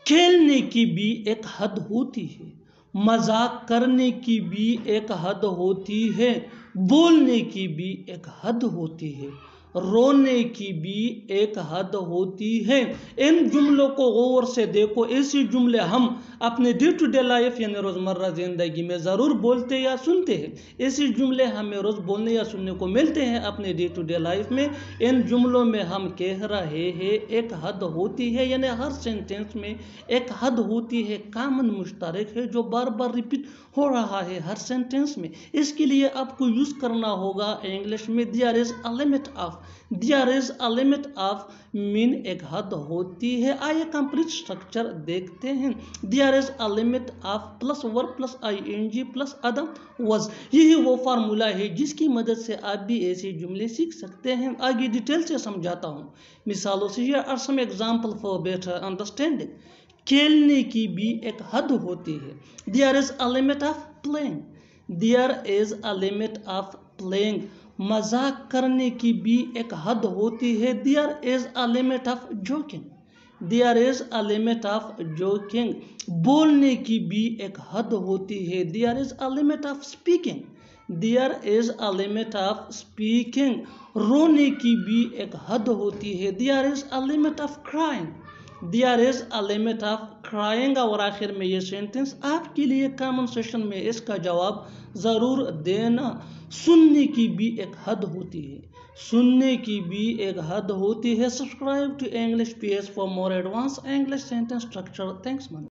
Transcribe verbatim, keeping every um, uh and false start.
खेलने की भी एक हद होती है, मजाक करने की भी एक हद होती है, बोलने की भी एक हद होती है, रोने की भी एक हद होती है। इन जुमलों को गौर से देखो। ऐसे जुमले हम अपने डे टू डे लाइफ यानी रोज़मर्रा ज़िंदगी में ज़रूर बोलते या सुनते हैं। ऐसे जुमले हमें रोज़ बोलने या सुनने को मिलते हैं अपने डे टू डे लाइफ में। इन जुमलों में हम कह रहे हैं एक हद होती है, यानी हर सेंटेंस में एक हद होती है, कॉमन मुश्तरक है जो बार बार रिपीट हो रहा है हर सेंटेंस में। इसके लिए आपको यूज़ करना होगा इंग्लिश में there is a limit of. There is a limit of mean एक हद होती है। आइए कंप्लीट स्ट्रक्चर देखते हैं। There is a limit of plus verb plus I N G plus other वज, यही वो फार्मूला है जिसकी मदद से आप भी ऐसे जुमले सीख सकते हैं। आगे डिटेल से समझाता हूँ मिसालों से। Here are some example for better understanding. खेलने की भी एक हद होती है। There is a limit of playing. There is a limit of playing. मजाक करने की भी एक हद होती है। There is a limit of joking. There is a limit of joking. बोलने की भी एक हद होती है। There is a limit of speaking. There is a limit of speaking. रोने की भी एक हद होती है। There is a limit of crying. There is a limit of crying. और आखिर में ये सेंटेंस आपके लिए कमेंट सेक्शन में इसका जवाब ज़रूर देना। सुनने की भी एक हद होती है। सुनने की भी एक हद होती है। Subscribe to English P S for more advance English sentence structure. Thanks man.